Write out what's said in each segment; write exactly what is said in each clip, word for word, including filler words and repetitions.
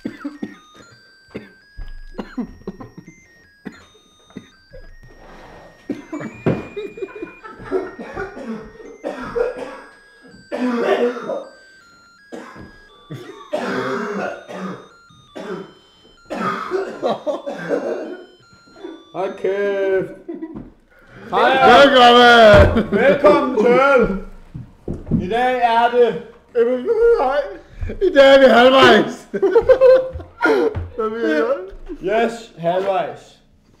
Hold kæft. Hej. Velkommen. Velkommen til. I dag er det... I dag er vi halvvejs. Yes, halvvejs.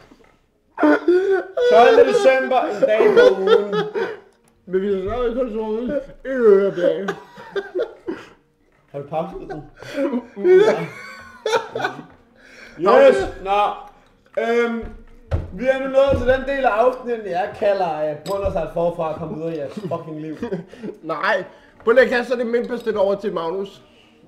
tolvte december, en dag på ugen. Men vi har stadig kun sovet en øredag. Har du pauset den? Yes, nå. Øhm, vi er nu nået til den del af afsnittet, jeg kalder at brønder sig forfra og komme videre i jeres fucking liv. Nej, prøv lige at kaste det mindpastet over til Magnus.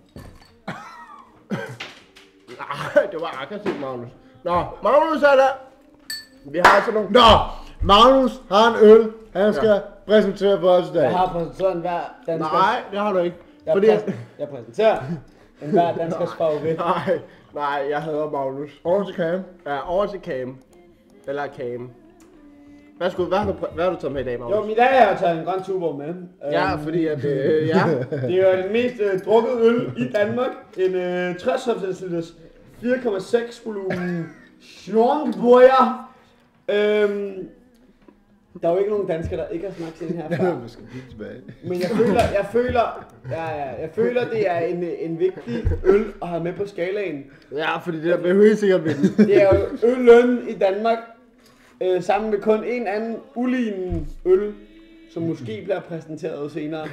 Nej, det var aggressivt, Magnus. Nå, Magnus er der. Vi har altså nogle... Nå, Magnus har en øl, han skal ja. præsentere for os i dag. Jeg har præsenteret en hver dansker. Nej, det har du ikke. Jeg, Fordi... præs- jeg præsenterer en hver danskers favorit. Nej, nej, jeg hader Magnus. Over til Cam. Ja, over til Cam. Eller Cam. Værsgo, hvad har du, hvad har du taget med i dag, Magnus? Jo, i dag har jeg taget en Grand Tuborg med. Ja, øhm, fordi at, øh, ja. Det er jo den mest øh, drukket øl i Danmark. En øh, tres liters fire komma seks volumen Schwankbøjer. Øhm, der er jo ikke nogen danskere, der ikke har smagt til den her før. Vi skal blive tilbage. Men jeg føler, jeg føler, ja, ja, jeg føler, det er en, en vigtig øl at have med på skalaen. Ja, fordi det der bliver helt sikkert ved den. Det er jo øløn i Danmark, øh, sammen med kun en anden ulignende øl, som måske bliver præsenteret senere.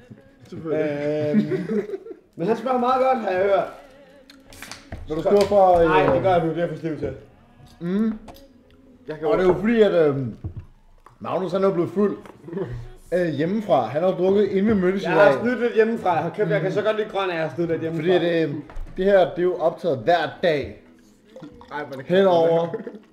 Øhm, men han smager meget godt, har jeg hørt. Når du står for... Øh... Nej, det gør du, det er for stiv til. Mm. Jeg kan og det er jo fordi, at øh, Magnus han er blevet fuld øh, hjemmefra. Han har drukket inden vi mødtes i dag. Jeg har snydt lidt hjemmefra. Jeg, har købt, jeg kan så godt lide grøn, at jeg har snydt lidt hjemmefra. Fordi det, det her, det er jo optaget hver dag. Ej, men det henover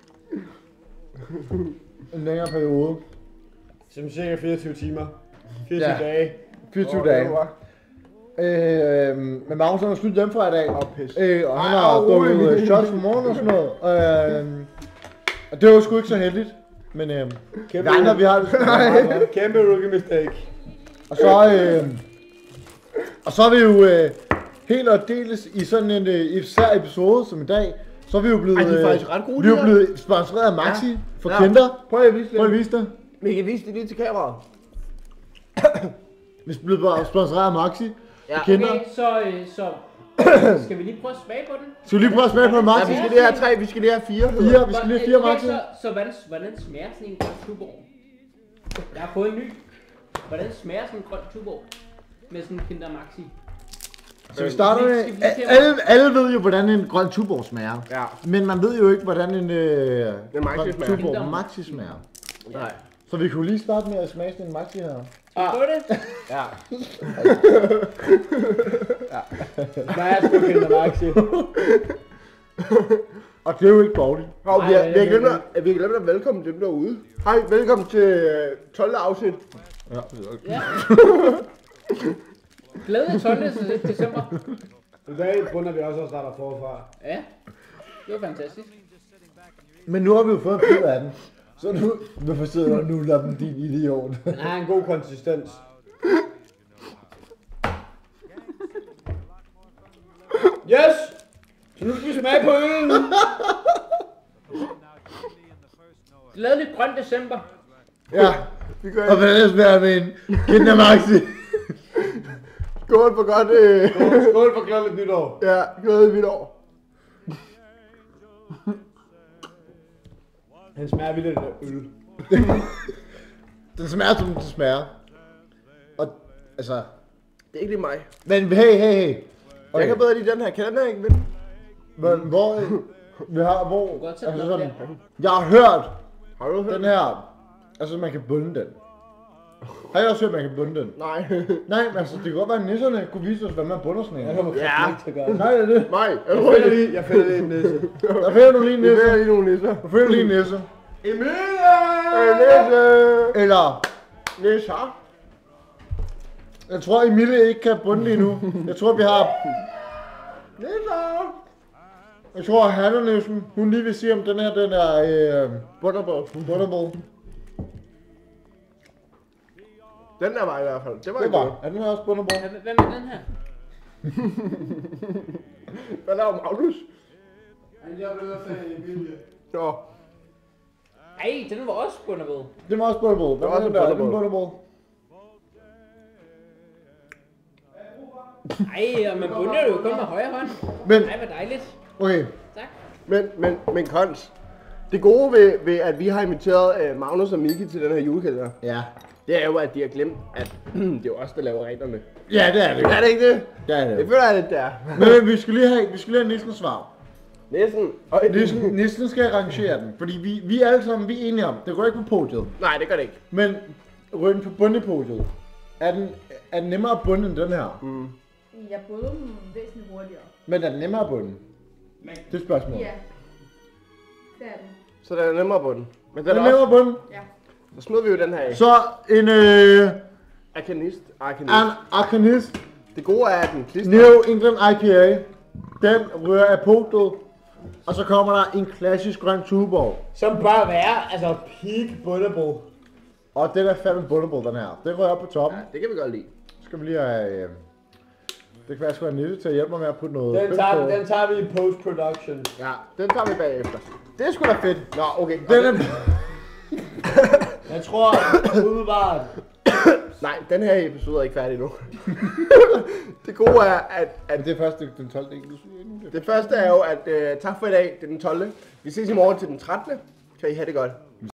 en længere periode. Som cirka fireogtyve timer. fireogtyve Ja. dage. fireogtyve oh, dage. Øh, men Magnus han har snydt hjemmefra i dag. Åh, pis. Øh, og han Ej, har drukket øh, shots for morgen og sådan noget. Øh, og det var sgu ikke så heldigt. Men øh, Kæmpe vi andre, vi har det. Kæmpe rookie mistake. Og så, øh, og så er vi jo øh, helt og deles i sådan en øh, især episode som i dag. Så er vi jo blevet, Ej, de er faktisk ret gode, vi er jo de blevet sponsoreret af Maxi Ja. for Ja. Kinder. Prøv at vise det. Prøv at vise det. Vi kan vise det lige til kameraet. Vi er blevet sponsoreret af Maxi Ja. for Kinder. Okay, så, øh, så skal vi lige prøve at smage på den? Skal vi lige prøve at smage på en Ja, Maxi? vi skal lige have tre, vi skal lige have fire. Fire, vi skal lige have fire Okay, Maxi. Så, så hvordan, hvordan smager sådan en grøn Tuborg? Jeg har fået en ny. Hvordan smager sådan en grøn Tuborg? Med sådan en Kinder Maxi. Så vi starter med, Skal vi lige se, alle, alle ved jo hvordan en grøn Tuborg smager. Ja. Men man ved jo ikke hvordan en øh, En Maxi grøn smager. Tuborg Kinder. Maxi smager. Nej. Så vi kunne lige starte med at smage sådan en Maxi her. Skal vi prøve det? Ja. Hvad er sgu Kinder Maxi? Og det er jo ikke dårligt. Og vi har, vi har Nej, glemt at, vi har glemt at velkommen dem derude. Hej, velkommen til øh, tolvte afsnit. Ja, det er okay. Ja. Glædelig tolvte december. I dag bunder vi også og starter forfra. Ja, det var fantastisk. Men nu har vi jo fået en bid af den. Så nu, hvorfor sidder du og nuller den, din idiot? Den har en god konsistens. Yes! Så nu skal vi smage på øllen. Glædelig grøn december. Ja, Vi gør og hvad smager med en Kinder Maxi? skål for godt. Øh. Skål for glædeligt nytår. Ja, glædeligt vidt år. Han smager vildt af øl. Den smager som den smager. Og altså... Det er ikke lige mig. Men hey, hey, hey. Okay. Jeg kan bedre lide den her. Kan den her ikke vinde? Men hvor... Vi har, hvor... Godt sætte Altså den op sådan... Jeg har hørt Har du hørt den her... Altså, man kan bunde den. Har jeg også hørt, man kan bunde den? Nej. Nej, men altså, det kan godt være, at nisserne kunne vise os, hvad man bunder sådan en. Jeg kommer Ja. ja. ikke til at gøre det. Nej, det er det. Nej. Jeg finder lige, jeg finder lige en nisse. Der finder du lige en Det nisse. er lige nogle nisser. Du finder lige en nisse. Emilie! Øh, nisse. Eller... Nisser. Jeg tror, Emilie ikke kan bunde lige nu. Jeg tror, vi har... Nisser! Jeg tror, at Hannah-nissen, hun lige vil sige, om den her, den er øh, Butterball. butterball. Den der var i hvert fald. Det var Det ikke var. noget. Er den her også butterball? Hvad hvad med den her? Hvad laver Magnus? Jeg blev fan i vilje. Nå. Ej, den var også butterball. Det var også butterball. Hvad var var også den der? Er den butterball. butterball? Ej, og man bunder jo kun med højre hånd. Men, Ej, hvor dejligt. okay. Tak. Men, men, men Kons. Det gode ved, ved, at vi har inviteret øh, Magnus og Miki til den her julekalender, Ja. det er jo, at de har glemt, at det er jo os, der laver reglerne. Ja, det er det. Er det ikke det? Ja, det er Det det. føler jeg lidt, der. Men vi skal lige have, vi skal lige have Nissens svar. Næsten. Og Nissen, Nissen skal arrangere den, fordi vi, vi er alle sammen, vi er enige om, det går ikke på podiet. Nej, det gør det ikke. Men rygen på bundepodiet, er den, er den nemmere at bunde end den her? Mm. Jeg både dem væsentligt hurtigere. Men er den nemmere at bunde? Men Det er et spørgsmål. Ja, det er den. Så det er nemmere på den. Men Den den er er nemmere også, at bunde. Ja. så smider vi jo den her af. Så en, øh, Arkanist. Arkanist. en Arcanist Det gode er, at den klister. New England I P A. Den rører af podiet. Og så kommer der en klassisk grøn tuborg. som bør være, altså peak butterball. Og den er fandme butterball, den her. Den rører op på toppen. Ja, det kan vi godt lide. Så skal vi lige have... Øh, det kan være, at jeg skulle have Nisse til at hjælpe mig med at putte noget Den pynt tager, på. den tager vi i post-production. Ja, den tager vi bagefter. Det er sgu da fedt. Nå, okay. Den er... Jeg tror, umiddelbart, Nej, den her episode er ikke færdig nu. Det gode er, at, at Men det er først den tolvte ikke, du siger endnu. Det. det første er jo, at uh, tak for i dag. Det er den tolvte Vi ses i morgen til den trettende Kan I have det godt.